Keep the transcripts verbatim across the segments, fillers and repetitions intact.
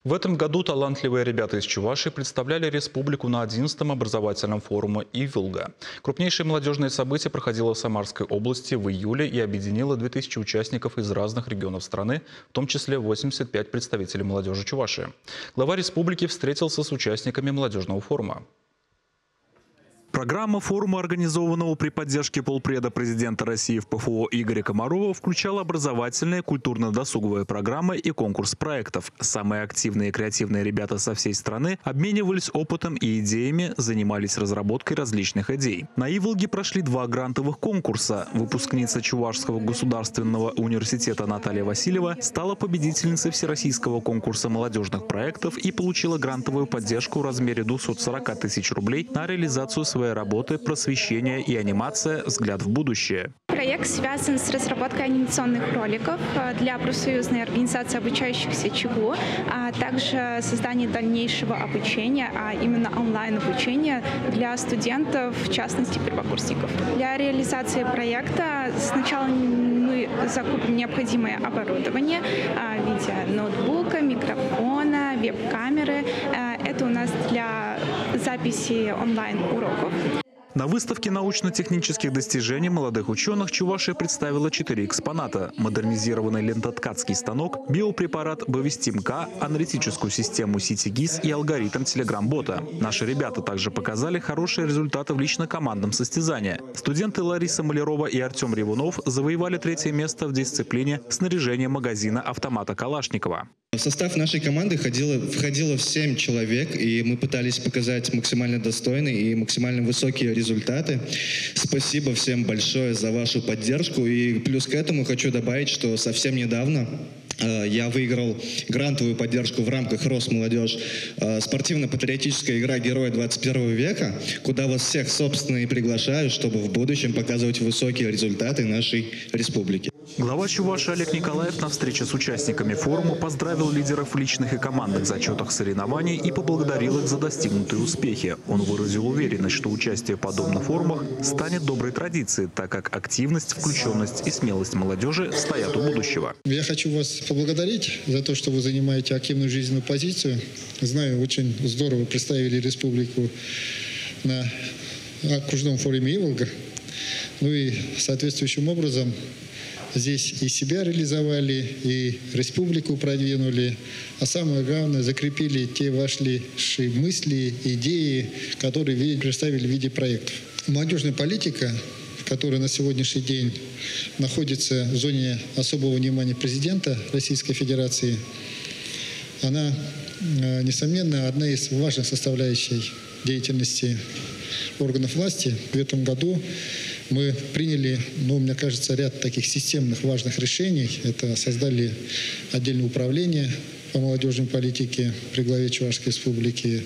В этом году талантливые ребята из Чувашии представляли республику на одиннадцатом образовательном форуме «Иволга». Крупнейшее молодежное событие проходило в Самарской области в июле и объединило две тысячи участников из разных регионов страны, в том числе восемьдесят пять представителей молодежи Чувашии. Глава республики встретился с участниками молодежного форума. Программа форума, организованного при поддержке полпреда президента России в ПФО Игоря Комарова, включала образовательные, культурно-досуговые программы и конкурс проектов. Самые активные и креативные ребята со всей страны обменивались опытом и идеями, занимались разработкой различных идей. На Иволге прошли два грантовых конкурса. Выпускница Чувашского государственного университета Наталья Васильева стала победительницей всероссийского конкурса молодежных проектов и получила грантовую поддержку в размере двухсот сорока тысяч рублей на реализацию своей работы «Просвещение и анимация. Взгляд в будущее». Проект связан с разработкой анимационных роликов для профсоюзной организации обучающихся ЧГУ, а также создание дальнейшего обучения, а именно онлайн-обучения для студентов, в частности первокурсников. Для реализации проекта сначала мы закупим необходимое оборудование в виде ноутбука, микрофона, веб-камеры. Это у нас для записи онлайн-уроков. На выставке научно-технических достижений молодых ученых Чувашия представила четыре экспоната: модернизированный лентоткацкий станок, биопрепарат Бовестим-К, аналитическую систему Сити-ГИС и алгоритм Телеграм-бота. Наши ребята также показали хорошие результаты в лично-командном состязании. Студенты Лариса Малярова и Артем Ревунов завоевали третье место в дисциплине снаряжения магазина автомата Калашникова. В состав нашей команды входило, входило семь человек, и мы пытались показать максимально достойные и максимально высокие результаты. Спасибо всем большое за вашу поддержку. И плюс к этому хочу добавить, что совсем недавно э, я выиграл грантовую поддержку в рамках «Росмолодежь» э, спортивно-патриотическая игра «Герои двадцать первого века», куда вас всех, собственно, и приглашаю, чтобы в будущем показывать высокие результаты нашей республики. Глава Чувашии Олег Николаев на встрече с участниками форума поздравил лидеров в личных и командных зачетах соревнований и поблагодарил их за достигнутые успехи. Он выразил уверенность, что участие в подобных форумах станет доброй традицией, так как активность, включенность и смелость молодежи стоят у будущего. Я хочу вас поблагодарить за то, что вы занимаете активную жизненную позицию. Знаю, очень здорово представили республику на окружном форуме «Иволга». Ну и соответствующим образом здесь и себя реализовали, и республику продвинули, а самое главное, закрепили те ваши мысли, идеи, которые вы представили в виде проектов. Молодежная политика, которая на сегодняшний день находится в зоне особого внимания президента Российской Федерации, она, несомненно, одна из важных составляющих деятельности органов власти. В этом году мы приняли, ну, мне кажется, ряд таких системных важных решений. Это создали отдельное управление по молодежной политике при главе Чувашской республики.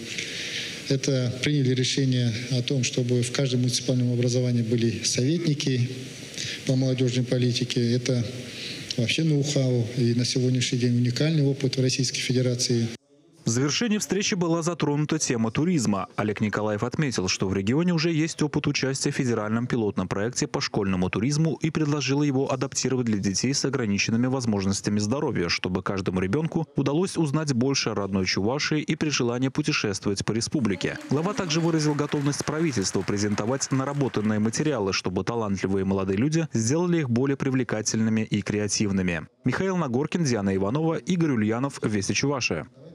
Это приняли решение о том, чтобы в каждом муниципальном образовании были советники по молодежной политике. Это вообще ноу-хау и на сегодняшний день уникальный опыт в Российской Федерации. В завершении встречи была затронута тема туризма. Олег Николаев отметил, что в регионе уже есть опыт участия в федеральном пилотном проекте по школьному туризму и предложил его адаптировать для детей с ограниченными возможностями здоровья, чтобы каждому ребенку удалось узнать больше о родной Чувашии и при желании путешествовать по республике. Глава также выразил готовность правительства презентовать наработанные материалы, чтобы талантливые молодые люди сделали их более привлекательными и креативными. Михаил Нагоркин, Диана Иванова, Игорь Ульянов, Вести Чувашия.